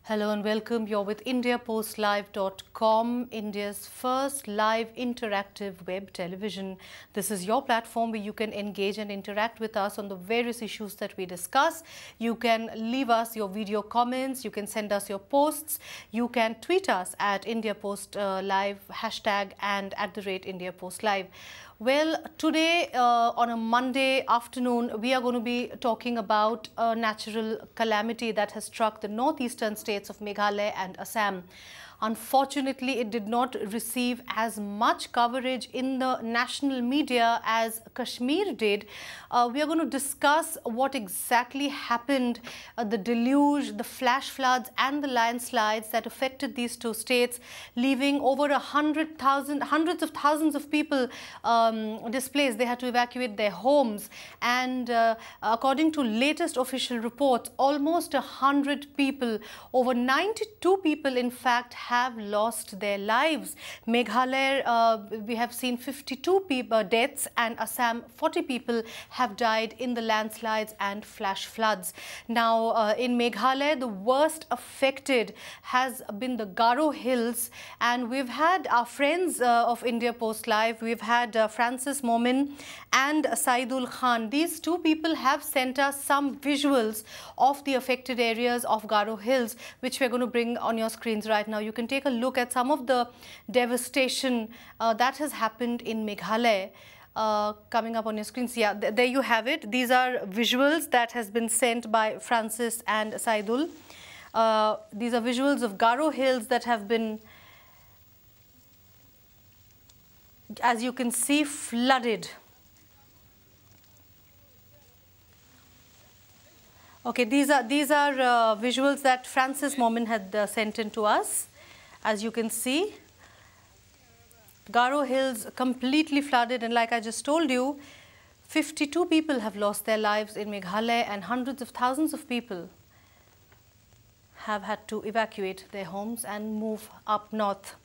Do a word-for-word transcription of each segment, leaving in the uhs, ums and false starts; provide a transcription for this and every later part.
Hello and welcome. You're with India Post Live dot com, India's first live interactive web television. This is your platform where you can engage and interact with us on the various issues that we discuss. You can leave us your video comments, you can send us your posts, you can tweet us at India Post uh, Live hashtag and at the rate India Post Live. Well, today uh, on a Monday afternoon, we are going to be talking about a natural calamity that has struck the northeastern states of Meghalaya and Assam. Unfortunately, it did not receive as much coverage in the national media as Kashmir did. Uh, we are going to discuss what exactly happened, uh, the deluge, the flash floods and the landslides that affected these two states, leaving over a hundred thousand, hundreds of thousands of people um, displaced. They had to evacuate their homes. And uh, according to latest official reports, almost a hundred people, over ninety-two people in fact, have lost their lives. Meghalaya, uh, we have seen fifty-two people deaths, and Assam, forty people have died in the landslides and flash floods. Now, uh, in Meghalaya, the worst affected has been the Garo Hills, and we've had our friends uh, of India Post Live, we've had uh, Francis Momin and Saidul Khan. These two people have sent us some visuals of the affected areas of Garo Hills, which we're going to bring on your screens right now. You can take a look at some of the devastation uh, that has happened in Meghalaya. Uh, coming up on your screens. Yeah, th there you have it. These are visuals that has been sent by Francis and Saidul. Uh, these are visuals of Garo Hills that have been, as you can see, flooded. Okay, these are these are uh, visuals that Francis Momin had uh, sent in to us. As you can see, Garo Hills completely flooded, and like I just told you, fifty-two people have lost their lives in Meghalaya, and hundreds of thousands of people have had to evacuate their homes and move up north.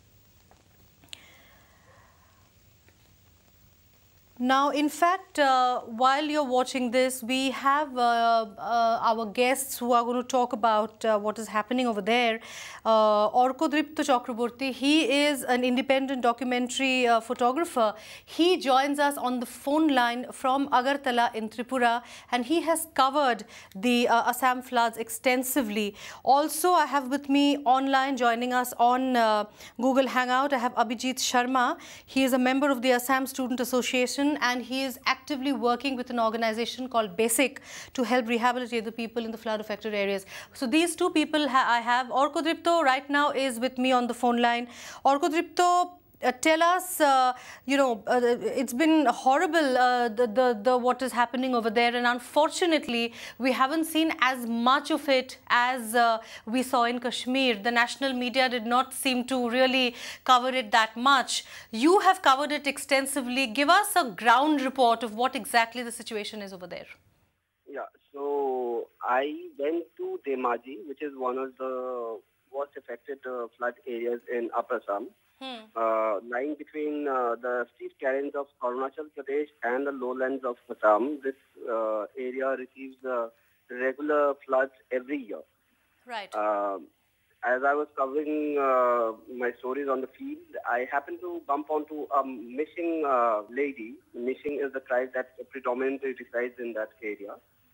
Now, in fact, uh, while you're watching this, we have uh, uh, our guests who are going to talk about uh, what is happening over there. Uh, Orkodripto Chakraborty, he is an independent documentary uh, photographer. He joins us on the phone line from Agartala in Tripura, and he has covered the uh, Assam floods extensively. Also, I have with me online, joining us on uh, Google Hangout, I have Abhijit Sharma. He is a member of the Assam Student Association, and he is actively working with an organization called BASIC to help rehabilitate the people in the flood affected areas. So these two people ha I have. Orkodripto right now is with me on the phone line. Orkodripto, uh, tell us, uh, you know, uh, it's been horrible, uh, the, the, the what is happening over there, and unfortunately we haven't seen as much of it as uh, we saw in Kashmir. The national media did not seem to really cover it that much. You have covered it extensively. Give us a ground report of what exactly the situation is over there. Yeah, so I went to Dhemaji, which is one of the worst affected uh, flood areas in Upper Assam. Hmm. Uh, lying between uh, the steep terrains of Arunachal Pradesh and the lowlands of Assam, this uh, area receives uh, regular floods every year. Right. Uh, as I was covering uh, my stories on the field, I happened to bump onto a missing uh, lady. Missing is the tribe that predominantly resides in that area.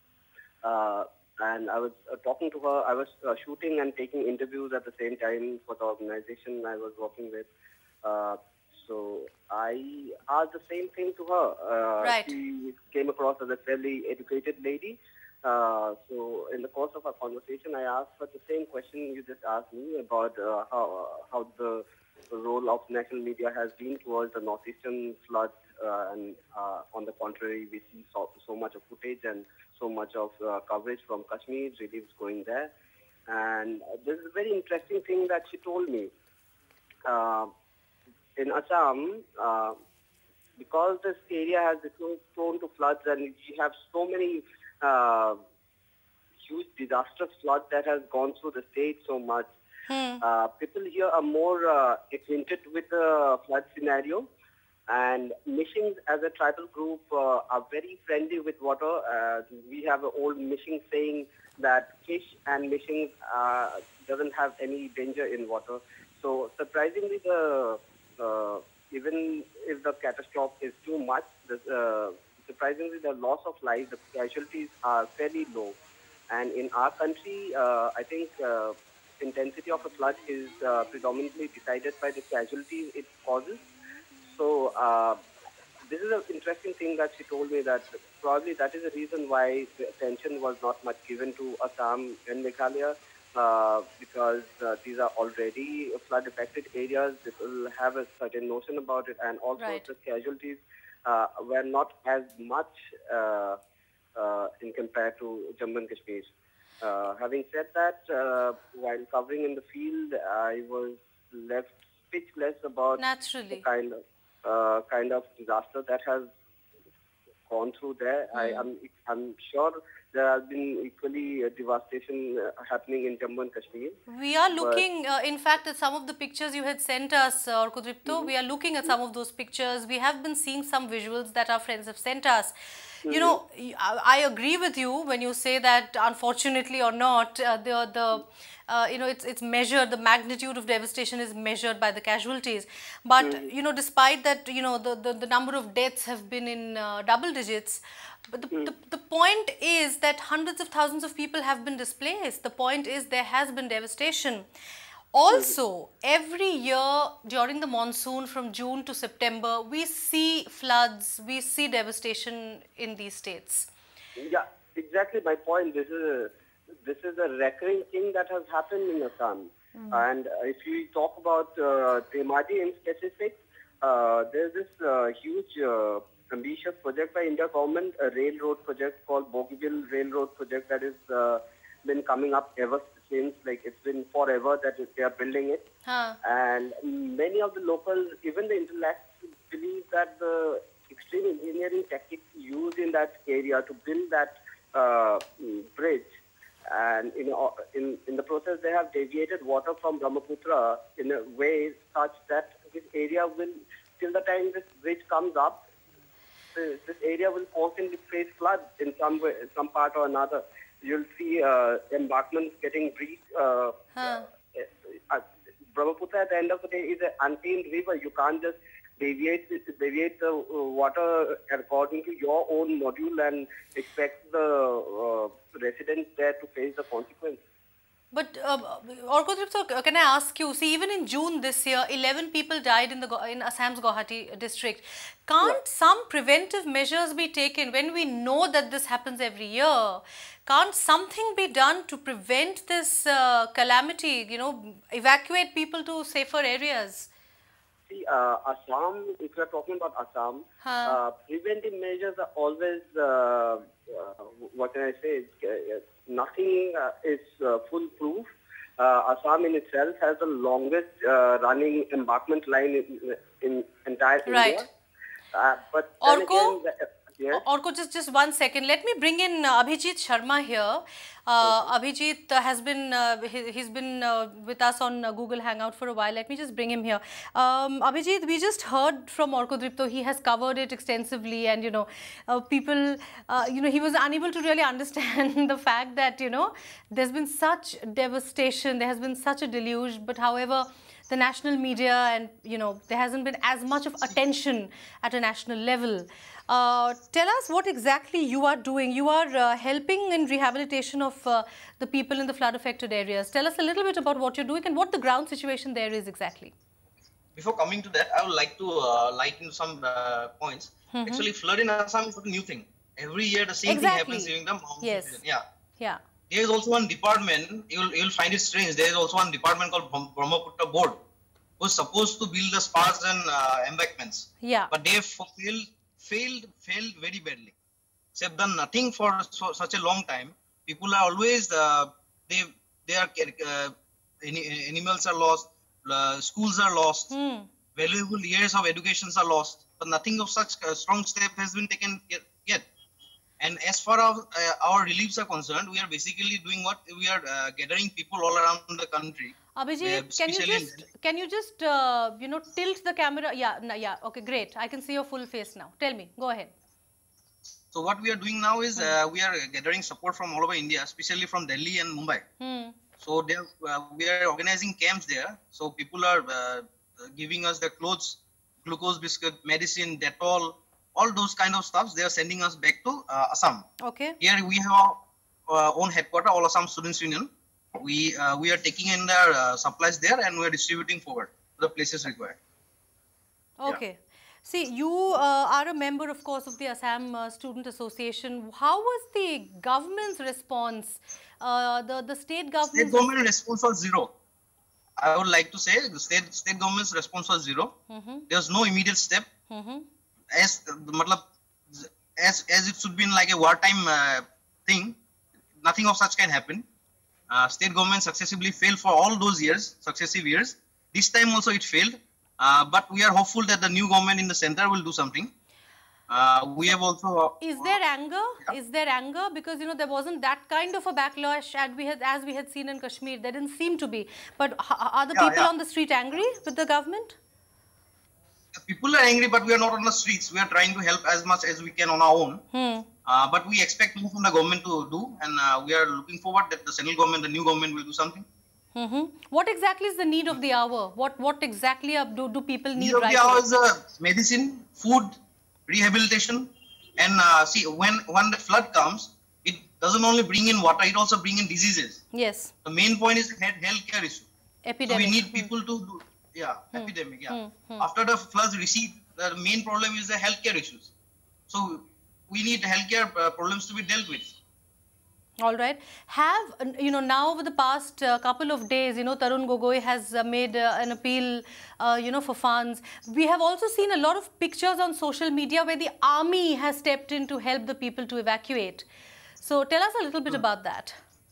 Uh, and I was uh, talking to her. I was uh, shooting and taking interviews at the same time for the organization I was working with. Uh, so I asked the same thing to her. Uh, right. She came across as a fairly educated lady. Uh, so in the course of our conversation, I asked her the same question you just asked me about uh, how, how the role of national media has been towards the northeastern floods. Uh, and uh, on the contrary, we see so, so much of footage and so much of uh, coverage from Kashmir, reliefs going there. And uh, this is a very interesting thing that she told me. Uh, in Assam, uh, because this area has become prone to floods and we have so many uh, huge disastrous floods that has gone through the state so much, hmm. uh, people here are more uh, acquainted with the flood scenario. And Mishings as a tribal group uh, are very friendly with water. Uh, we have an old Mishing saying that fish and fishing uh, doesn't have any danger in water. So surprisingly, the uh, even if the catastrophe is too much, the, uh, surprisingly the loss of life, the casualties are fairly low. And in our country, uh, I think uh, intensity of a flood is uh, predominantly decided by the casualties it causes. So uh, this is an interesting thing that she told me, that probably that is the reason why the attention was not much given to Assam and Meghalaya, uh, because uh, these are already flood-affected areas. People have a certain notion about it, and also Right. the casualties uh, were not as much uh, uh, in compared to Jammu and Kashmir. Uh, having said that, uh, while covering in the field, I was left speechless about Naturally. the kind of uh, kind of disaster that has gone through there. Mm. I am I'm sure there has been equally uh, devastation uh, happening in Jammu and Kashmir. We are looking, uh, in fact, at some of the pictures you had sent us, uh, Orkodripto. Mm-hmm. We are looking at some of those pictures. We have been seeing some visuals that our friends have sent us. Mm-hmm. You know, I, I agree with you when you say that, unfortunately or not, uh, the the uh, you know it's it's measured. The magnitude of devastation is measured by the casualties. But mm-hmm. you know, despite that, you know, the the, the number of deaths have been in uh, double digits. But the, mm. the, the point is that hundreds of thousands of people have been displaced. The point is there has been devastation. Also, every year during the monsoon from June to September, we see floods, we see devastation in these states. Yeah, exactly my point. This is a, this is a recurring thing that has happened in Assam. Mm. And if you talk about uh, Dhemaji in specific, uh, there's this uh, huge uh, ambitious project by India government, a railroad project called Bogeyville Railroad Project that has uh, been coming up ever since. Like, it's been forever that they are building it. Huh. And many of the locals, even the intellects, believe that the extreme engineering techniques used in that area to build that uh, bridge, and in, in, in the process they have deviated water from Brahmaputra in a way such that this area will, till the time this bridge comes up, this area will constantly face floods in some way, some part or another. You'll see uh, embankments getting breached. Uh, huh. uh, uh, Brahmaputra at the end of the day is an untamed river. You can't just deviate deviate the uh, water according to your own module and expect the uh, residents there to face the consequence. But uh, Orkodripto, can I ask you, see, even in June this year, eleven people died in the in Assam's Guwahati district. Can't yeah. some preventive measures be taken when we know that this happens every year? Can't something be done to prevent this uh, calamity, you know, evacuate people to safer areas? See, uh, Assam, if we are talking about Assam, huh. uh, preventive measures are always, uh, uh, what can I say, uh, nothing uh, is uh, foolproof. Uh, Assam in itself has the longest uh, running embankment line in, in entire right. India. Uh, but Orko, again, the, yes? Orko, just, just one second. Let me bring in uh, Abhijit Sharma here. Uh, okay. Abhijit uh, has been, uh, he, he's been uh, with us on uh, Google Hangout for a while. Let me just bring him here. Um, Abhijit, we just heard from Orkodripto. He has covered it extensively, and, you know, uh, people, uh, you know, he was unable to really understand the fact that, you know, there's been such devastation, there has been such a deluge, but however, the national media and, you know, there hasn't been as much of attention at a national level. Uh, tell us what exactly you are doing. You are uh, helping in rehabilitation of uh, the people in the flood affected areas. Tell us a little bit about what you're doing and what the ground situation there is exactly. Before coming to that, I would like to uh, lighten some uh, points. Mm-hmm. Actually, flood in Assam is not a new thing. Every year the same exactly. thing happens during the monsoon yes. season. Yeah. Yeah. There is also one department, you'll, you'll find it strange, there is also one department called Brahmaputra Board, who is supposed to build the spars and uh, embankments. Yeah. But they have failed, failed, failed very badly. They have done nothing for so, such a long time. People are always, uh, they, they are, uh, animals are lost, uh, schools are lost, mm. valuable years of education are lost, but nothing of such a strong step has been taken yet. And as far as uh, our reliefs are concerned, we are basically doing what we are uh, gathering people all around the country. Abhijit, can you just can you just uh, you know tilt the camera? Yeah, no, yeah. Okay, great. I can see your full face now. Tell me. Go ahead. So what we are doing now is uh, we are gathering support from all over India, especially from Delhi and Mumbai. Hmm. So there, uh, we are organizing camps there. So people are uh, giving us their clothes, glucose biscuit, medicine, Dettol, all those kind of stuffs. They are sending us back to uh, Assam. Okay. Here we have our uh, own headquarter, All Assam Students Union. We uh, we are taking in their uh, supplies there and we are distributing forward to the places required. Okay. Yeah. See, you uh, are a member, of course, of the Assam uh, Student Association. How was the government's response? Uh, the the state government. State government response was zero. I would like to say the state state government's response was zero. Mm-hmm. There was no immediate step. Mm-hmm. As uh, as as it should be in like a wartime uh, thing, nothing of such can happen. Uh, state government successively failed for all those years, successive years. This time also it failed. Uh, but we are hopeful that the new government in the center will do something. Uh, we have also. Uh, Is there anger? Yeah. Is there anger? Because you know there wasn't that kind of a backlash as we had as we had seen in Kashmir. There didn't seem to be. But are the Yeah, people yeah. on the street angry with the government? People are angry, but we are not on the streets. We are trying to help as much as we can on our own. Hmm. Uh, but we expect more from the government to do, and uh, we are looking forward that the central government, the new government, will do something. Mm-hmm. What exactly is the need of the hour? What what exactly do, do people need Need of right the hour now? is uh, medicine, food, rehabilitation, and uh, see when when the flood comes, it doesn't only bring in water; it also brings in diseases. Yes, The main point is health healthcare issue. epidemic. So we need Hmm. people to do, yeah, epidemic, yeah. Hmm. Hmm. After the floods recede, the main problem is the healthcare issues. So we need healthcare uh, problems to be dealt with. All right. Have, uh, you know, now over the past uh, couple of days, you know, Tarun Gogoi has uh, made uh, an appeal, uh, you know, for funds. We have also seen a lot of pictures on social media where the army has stepped in to help the people to evacuate. So tell us a little bit about that.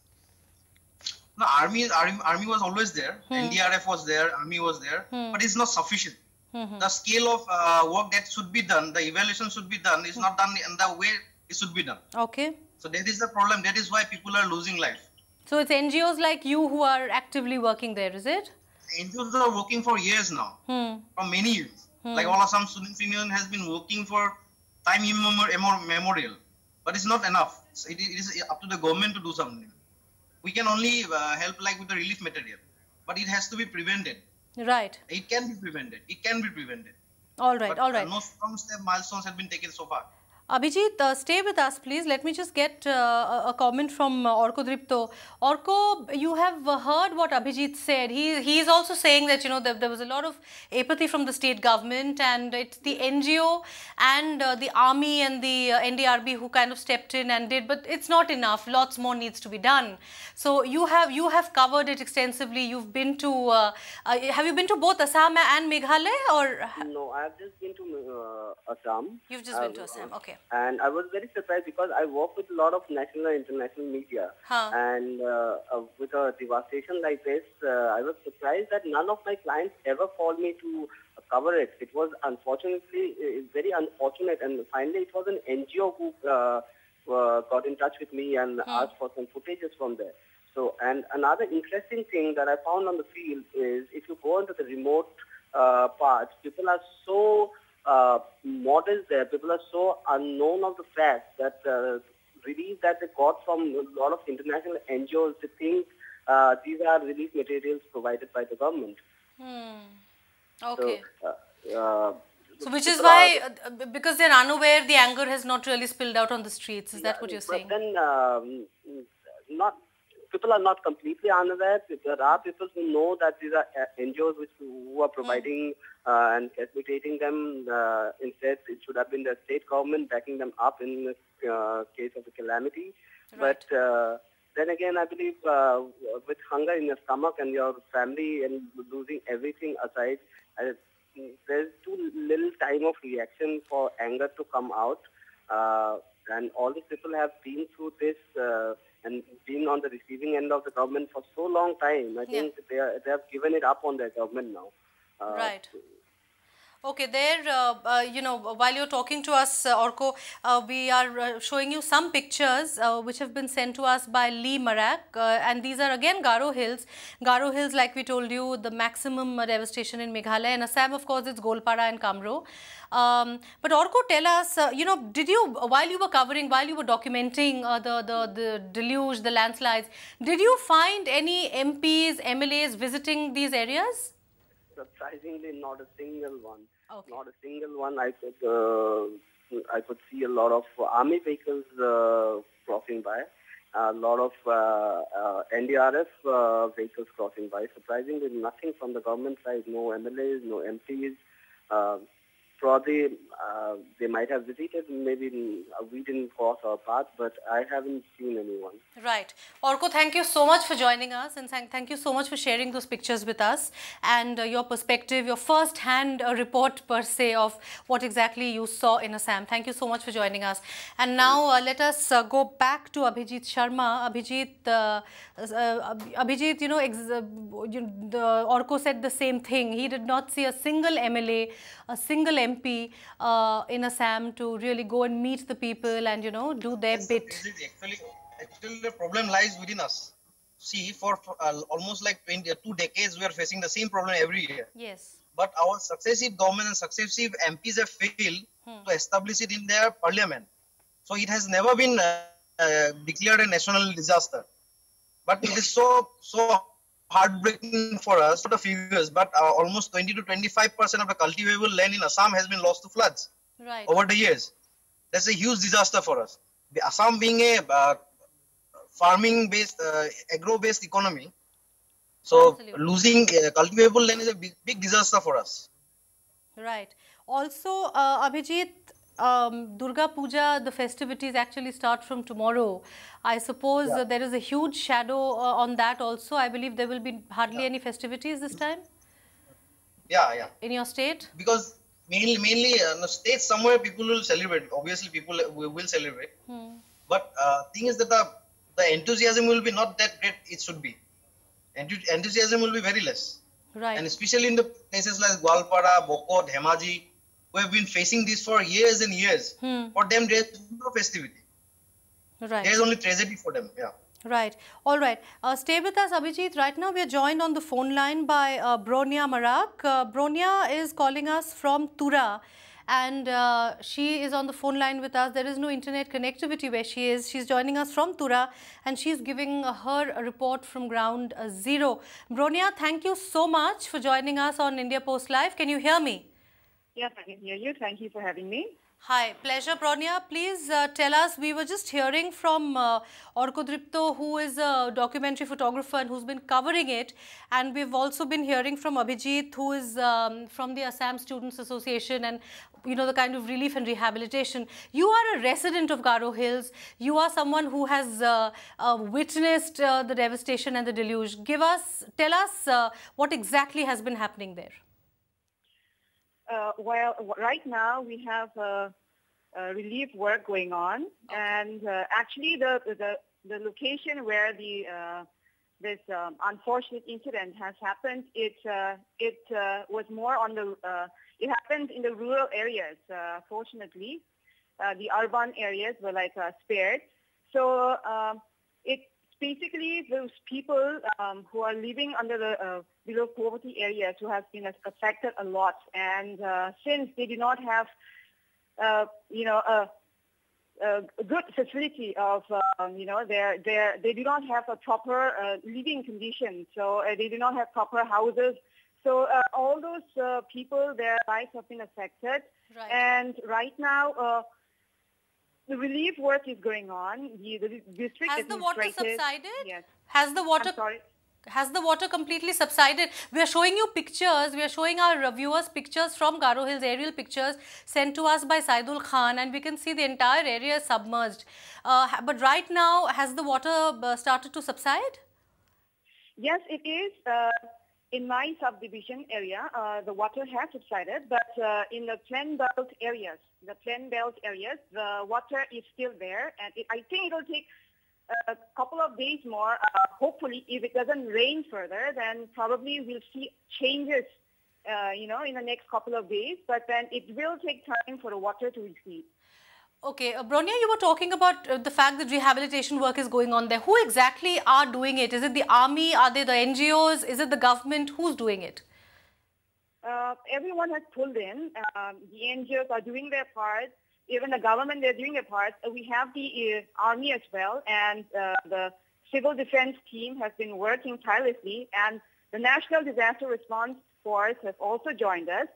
The army, army, army was always there. N D R F was there, army was there, but it's not sufficient. Hmm. The scale of uh, work that should be done, the evaluation should be done, is not done in the way it should be done. Okay. So that is the problem. That is why people are losing life. So it's N G Os like you who are actively working there, is it? N G Os are working for years now, Hmm. for many years. Like All Assam Students Union has been working for time immemorial, but it's not enough. So it is up to the government to do something. We can only uh, help like with the relief material, but it has to be prevented. Right. It can be prevented. It can be prevented. All right. But, all right. Uh, no strong step milestones have been taken so far. Abhijit, uh, stay with us, please. Let me just get uh, a, a comment from uh, Orko Dripto. Orko, you have uh, heard what Abhijit said. He he is also saying that, you know, there, there was a lot of apathy from the state government, and it's the N G O and uh, the army and the uh, N D R B who kind of stepped in and did, but it's not enough. Lots more needs to be done. So you have you have covered it extensively. You've been to, uh, uh, have you been to both Assam and Meghalaya, or? No, I have just been to uh, Assam. You've just been to Assam, okay. And I was very surprised because I work with a lot of national and international media. Huh. And uh, uh, with a devastation like this, uh, I was surprised that none of my clients ever called me to uh, cover it. It was unfortunately uh, very unfortunate. And finally, it was an N G O who uh, uh, got in touch with me and Hmm. asked for some footages from there. So, and another interesting thing that I found on the field is if you go into the remote uh, parts, people are so uh, modest there. People are so unknown of the fact that uh, relief that they got from a lot of international N G Os, they think uh, these are relief materials provided by the government. Hmm. Okay. So, uh, uh, So, which is people why, are- uh, because they're unaware, the anger has not really spilled out on the streets. Is that what you're but saying? then, um, not people are not completely unaware. There are people who know that these are uh, N G Os which who are providing uh, and facilitating them. Uh, instead, it should have been the state government backing them up in the uh, case of a calamity. Right. But uh, then again, I believe uh, with hunger in your stomach and your family and losing everything aside, uh, there's too little time of reaction for anger to come out. Uh, and all these people have been through this uh, and been on the receiving end of the government for so long time. I Yeah. think they, are, they have given it up on their government now. Uh, Right. Okay, there, uh, uh, you know, while you're talking to us, uh, Orko, uh, we are uh, showing you some pictures uh, which have been sent to us by Lee Marak, uh, and these are again Garo Hills. Garo Hills, like we told you, the maximum uh, devastation in Meghalaya. In Assam, of course, it's Golpara and Kamro. Um, but Orko, tell us, uh, you know, did you, while you were covering, while you were documenting uh, the, the, the deluge, the landslides, did you find any M Ps, M L As visiting these areas? Surprisingly, not a single one. Okay. Not a single one. I could uh, I could see a lot of army vehicles uh, crossing by, a lot of uh, uh, N D R F uh, vehicles crossing by. Surprisingly, nothing from the government side. No M L As, no M Ps. Uh, probably uh, they might have visited. Maybe we didn't cross our path, but I haven't seen anyone. Right. Orko, thank you so much for joining us, and thank, thank you so much for sharing those pictures with us and uh, your perspective, your first-hand uh, report per se of what exactly you saw in Assam. Thank you so much for joining us. And now uh, let us uh, go back to Abhijit Sharma. Abhijit, uh, uh, Abhijit, you know, ex uh, you, the Orko said the same thing. He did not see a single M L A, a single M P uh, in Assam to really go and meet the people and, you know, do their Yes, bit. Actually, actually, the problem lies within us. See, for, for uh, almost like twenty, two decades, we are facing the same problem every year. Yes. But our successive government and successive M Ps have failed hmm. to establish it in their parliament. So it has never been uh, uh, declared a national disaster. But it is so so heartbreaking for us, not the figures, but uh, almost twenty to twenty-five percent of the cultivable land in Assam has been lost to floods right. over the years. That's a huge disaster for us. The Assam being a uh, farming-based, uh, agro-based economy, so Absolutely. losing uh, cultivable land is a big, big disaster for us. Right. Also, uh, Abhijit, um, Durga Puja, the festivities actually start from tomorrow. I suppose yeah. uh, there is a huge shadow uh, on that also. I believe there will be hardly yeah. any festivities this time. Yeah, yeah. In your state? Because mainly, mainly uh, in the states somewhere people will celebrate. Obviously, people will celebrate. Hmm. But uh, thing is that the, the enthusiasm will be not that great it should be. Enthusiasm will be very less. Right. And especially in the places like Gwalpara, Bokot, Dhemaji, who have been facing this for years and years. Hmm. For them, there is no festivity. Right. There is only tragedy for them. Yeah. Right. All right. Uh, stay with us, Abhijit. Right now, we are joined on the phone line by uh, Bronya Marak. Uh, Bronya is calling us from Tura. And uh, she is on the phone line with us. There is no internet connectivity where she is. She's joining us from Tura and she's giving uh, her a report from ground uh, zero. Bronya, thank you so much for joining us on India Post Live. Can you hear me? Yes, I can hear you. Thank you for having me. Hi, pleasure, Bronya. Please uh, tell us, we were just hearing from uh, Orko Dripto, who is a documentary photographer and who's been covering it. And we've also been hearing from Abhijit, who is um, from the Assam Students Association and, you know, the kind of relief and rehabilitation. You are a resident of Garo Hills. You are someone who has uh, uh, witnessed uh, the devastation and the deluge. Give us, tell us uh, what exactly has been happening there. Uh, well, right now we have uh, uh, relief work going on, okay. and uh, actually the, the the location where the uh, this um, unfortunate incident has happened, it uh, it uh, was more on the uh, it happened in the rural areas. Uh, fortunately, uh, the urban areas were like uh, spared. So uh, it basically those people um, who are living under the uh, below poverty areas who have been affected a lot, and uh, since they do not have, uh, you know, a, a good facility of, um, you know, their their they do not have a proper uh, living condition, so uh, they do not have proper houses. So uh, all those uh, people, their lives have been affected, right. and right now. Uh, The relief work is going on. The, the district Has the water subsided? Yes. Has the water? I'm sorry. Has the water completely subsided? We are showing you pictures. We are showing our viewers pictures from Garo Hills, aerial pictures sent to us by Saidul Khan, and we can see the entire area is submerged. Uh, but right now, has the water started to subside? Yes, it is. Uh, in my subdivision area, uh, the water has subsided, but uh, in the plain belt areas, the plain belt areas, the water is still there, and it, I think it will take a couple of days more. Uh, hopefully, if it doesn't rain further, then probably we'll see changes uh, you know, in the next couple of days, but then it will take time for the water to recede. Okay, uh, Bronya, you were talking about uh, the fact that rehabilitation work is going on there. Who exactly are doing it? Is it the army? Are they the N G Os? Is it the government? Who's doing it? Uh, everyone has pulled in. Um, the N G Os are doing their part. Even the government, they're doing their part. Uh, we have the uh, army as well, and uh, the civil defense team has been working tirelessly, and the National Disaster Response Force has also joined us.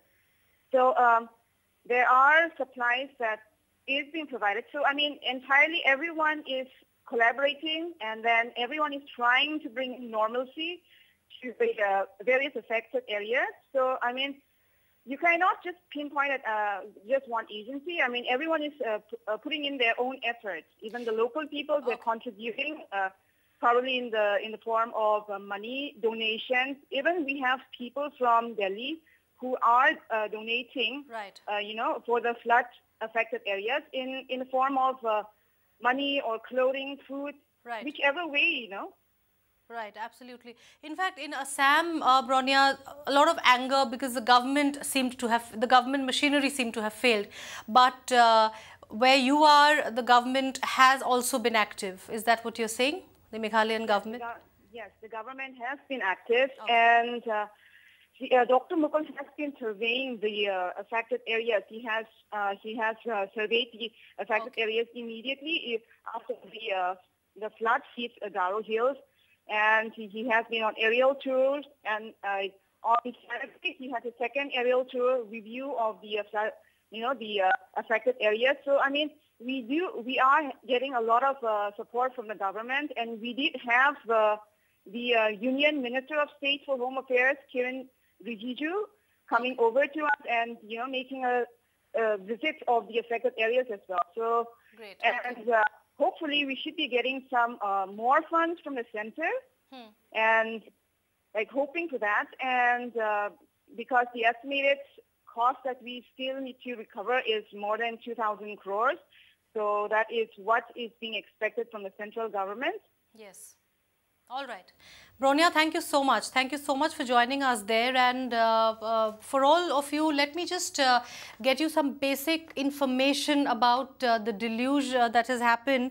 So um, there are supplies that is being provided. So, I mean, entirely everyone is collaborating, and then everyone is trying to bring in normalcy to the uh, various affected areas. So, I mean, you cannot just pinpoint at uh, just one agency. I mean, everyone is uh, p- uh, putting in their own efforts. Even the local people, they're contributing, uh, probably in the in the form of uh, money, donations. Even we have people from Delhi who are uh, donating, Right. uh, you know, for the flood affected areas in, in the form of uh, money or clothing, food, Right. whichever way, you know. Right, absolutely. In fact, in Assam, uh, Bronya, a lot of anger because the government seemed to have, the government machinery seemed to have failed. But uh, where you are, the government has also been active. Is that what you're saying? The Meghalayan government? The, yes, the government has been active, Okay. and uh, he, uh, Doctor Mukul has been surveying the uh, affected areas. He has uh, he has uh, surveyed the affected Okay. areas immediately after the uh, the flood hit uh, Garo Hills, and he, he has been on aerial tours, and uh, on Saturday he had a second aerial tour review of the uh, flood, you know, the uh, affected areas. So I mean, we do we are getting a lot of uh, support from the government, and we did have uh, the uh, Union Minister of State for Home Affairs, Kiran Rijiju, coming over to us and, you know, making a, a visit of the affected areas as well. So, Great. and uh, hopefully we should be getting some uh, more funds from the center, Hmm. and like hoping for that. And uh, because the estimated cost that we still need to recover is more than two thousand crores. So that is what is being expected from the central government. Yes. All right. Bronya, thank you so much. Thank you so much for joining us there. And uh, uh, for all of you, let me just uh, get you some basic information about uh, the deluge uh, that has happened.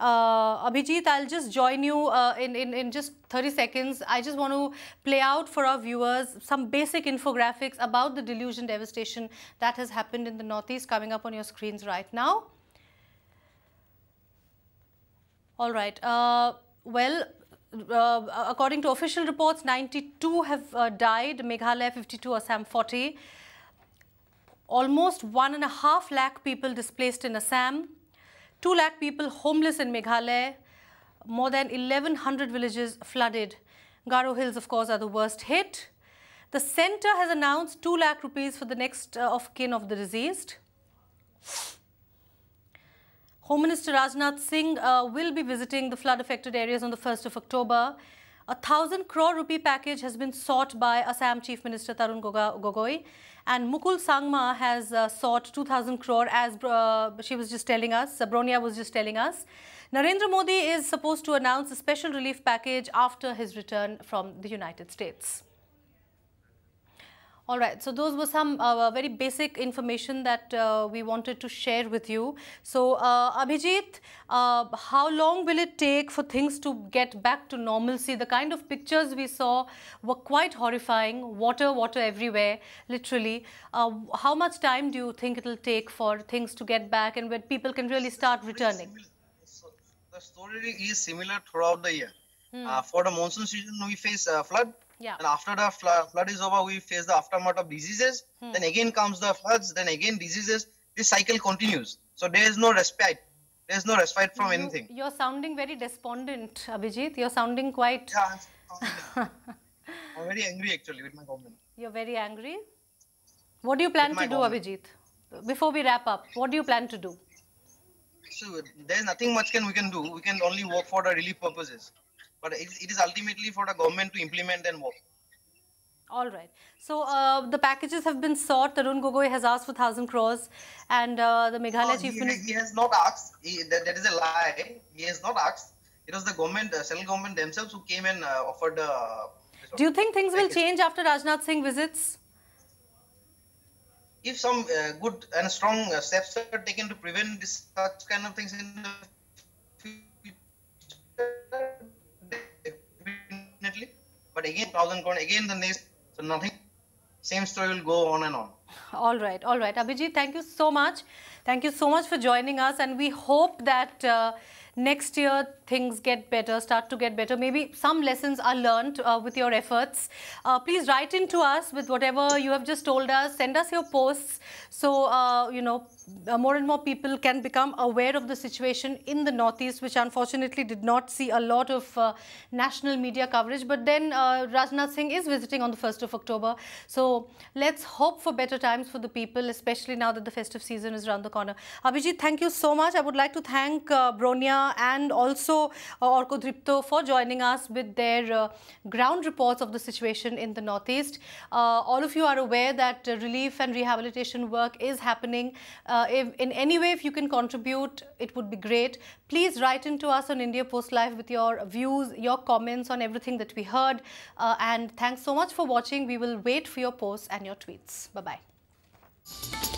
Uh, Abhijit, I'll just join you uh, in, in, in just thirty seconds. I just want to play out for our viewers some basic infographics about the deluge and devastation that has happened in the Northeast, coming up on your screens right now. All right. Uh, well, uh, according to official reports, ninety-two have uh, died, Meghalaya fifty-two, Assam forty. Almost one and a half lakh people displaced in Assam, two lakh people homeless in Meghalaya, more than eleven hundred villages flooded. Garo Hills, of course, are the worst hit. The centre has announced two lakh rupees for the next uh, of kin of the deceased. Home Minister Rajnath Singh uh, will be visiting the flood-affected areas on the first of October. A thousand crore rupee package has been sought by Assam Chief Minister Tarun Gogoi, and Mukul Sangma has uh, sought two thousand crore, as uh, she was just telling us, uh, Bronya was just telling us. Narendra Modi is supposed to announce a special relief package after his return from the United States. All right, so those were some uh, very basic information that uh, we wanted to share with you. So, uh, Abhijit, uh, how long will it take for things to get back to normalcy? The kind of pictures we saw were quite horrifying. Water, water everywhere, literally. Uh, how much time do you think it will take for things to get back and when people can really start returning? The story is similar throughout the year. Hmm. Uh, for the monsoon season, we face uh, flood. Yeah. And after the flood, flood is over, we face the aftermath of diseases. Hmm. Then again comes the floods. Then again diseases. This cycle continues. So there is no respite. There is no respite from You, anything. You're sounding very despondent, Abhijit. You're sounding quite... Yeah, I'm, I'm very angry actually with my government. You're very angry. What do you plan With to my do, government. Abhijit? Before we wrap up, what do you plan to do? So there is nothing much can we can do. We can only work for the relief purposes. But it, it is ultimately for the government to implement and work. All right. So uh, the packages have been sought. Tarun Gogoi has asked for one thousand crores, and uh, the Meghalaya No, Chief he, Minister... he has not asked. He, that, that is a lie. He has not asked. It was the government, the central government themselves who came and uh, offered the. Uh, Do you think things will package. change after Rajnath Singh visits? if some uh, good and strong uh, steps are taken to prevent this such kind of things in the future, definitely. But again, thousand crore, again the next, so nothing. Same story will go on and on. All right, all right. Abhijit, thank you so much. Thank you so much for joining us, and we hope that uh, next year things get better, start to get better. Maybe some lessons are learned uh, with your efforts. Uh, please write in to us with whatever you have just told us. Send us your posts so, uh, you know, uh, more and more people can become aware of the situation in the Northeast, which unfortunately did not see a lot of uh, national media coverage. But then uh, Rajnath Singh is visiting on the first of October. So let's hope for better times for the people, especially now that the festive season is around the corner. Abhijit, thank you so much. I would like to thank uh, Bronia and also uh, Orko Dripto for joining us with their uh, ground reports of the situation in the Northeast. Uh, all of you are aware that uh, relief and rehabilitation work is happening. Uh, if in any way, if you can contribute, it would be great. Please write into us on India Post Live with your views, your comments on everything that we heard. Uh, and thanks so much for watching. We will wait for your posts and your tweets. Bye-bye.